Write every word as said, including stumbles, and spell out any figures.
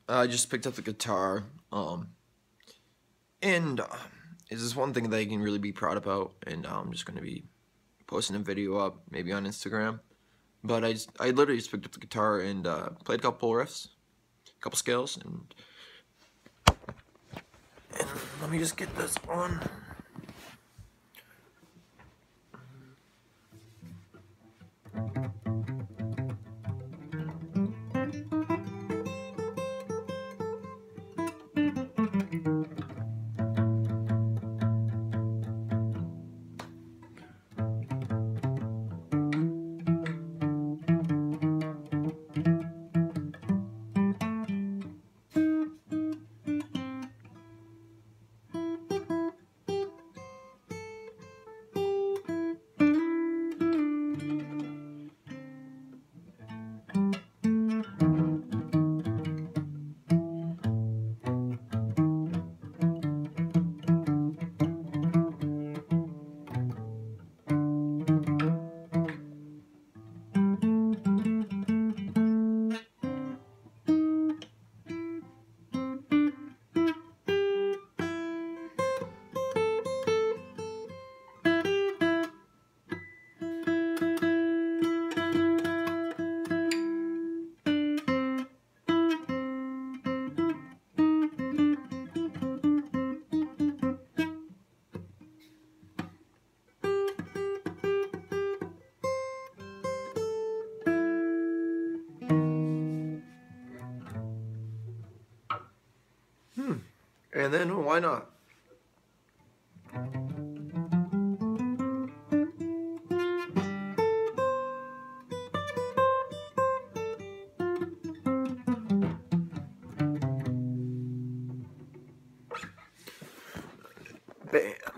I just picked up the guitar, um, and uh, it's just one thing that I can really be proud about, and uh, I'm just going to be posting a video up, maybe on Instagram. But I just, I literally just picked up the guitar and uh, played a couple riffs, a couple scales, and, and let me just get this on. Hmm. And then why not? Bam.